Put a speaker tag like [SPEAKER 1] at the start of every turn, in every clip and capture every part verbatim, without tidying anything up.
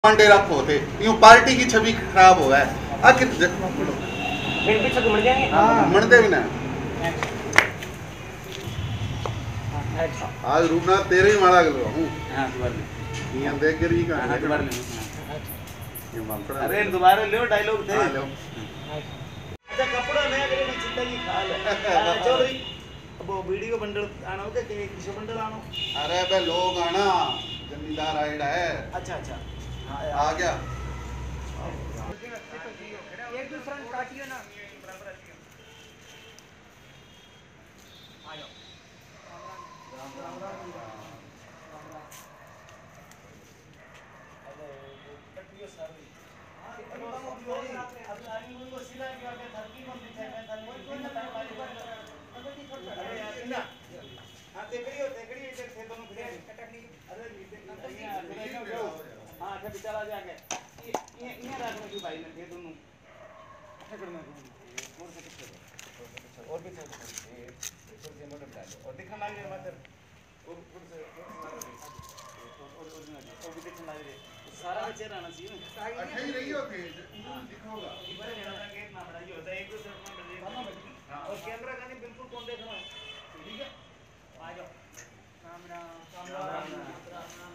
[SPEAKER 1] Monday रख होते यूं पार्टी की छवि खराब हो है आखिर
[SPEAKER 2] फिर पीछे घूम जाएंगे।
[SPEAKER 1] हां मंडे भी ना आज रूपना तेरे ही मारा गलो हूं। हां दोबारा ले ये देख के ही का हां दोबारा ले ये मामड़ा अरे दोबारा लो डायलॉग थे लो अच्छा कपड़ा नया करे मैं जिंदगी खा ले चौधरी अब वीडियो बंडल आना होगा कि किसी बंडल आना अरे बे लोग आना जमींदार आइडा है अच्छा अच्छा आ गया
[SPEAKER 2] एक दूसरा काटियो ना आ जाओ राम राम राम अरे कटियो सारी हां अब आनी को सीधा क्या के धरती में दिखे मैं कोई कोई ना वाली अरे यार ना हां देखड़ियो देखड़ियो इधर से दोनों खड़े कटकनी अरे हां अच्छा बेचारा जाके ये ये ये रखने की भाई ने थे दोनों पकड़ना और से पीछे और पीछे थोड़ी सी मोटर डालो और दिखा लगे मत और और से और और और भी दिखा लगे सारा चेहरा आना चाहिए
[SPEAKER 1] अच्छा ही रही हो थे दिखाओगा
[SPEAKER 2] इधर मेरा गेट ना बढ़ाइए होता है एक दो सेकंड और कैमरा का नहीं बिल्कुल कौन देख रहा है ठीक है आ जाओ राम राम राम राम राम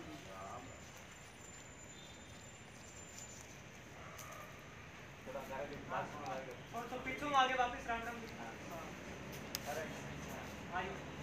[SPEAKER 2] और तो पीछे आगे वापस राम राम अरे आइए